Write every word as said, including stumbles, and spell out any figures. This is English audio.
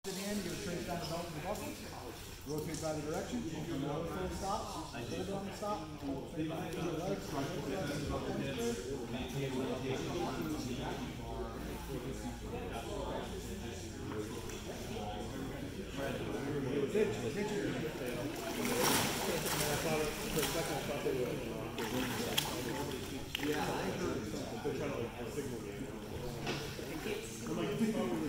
In the end, you trace down the belt of the buckle, rotate by the direction, now full stop, hold on the stop, hold straight back to your legs, yeah, I heard they're trying to like signal me. I'm like,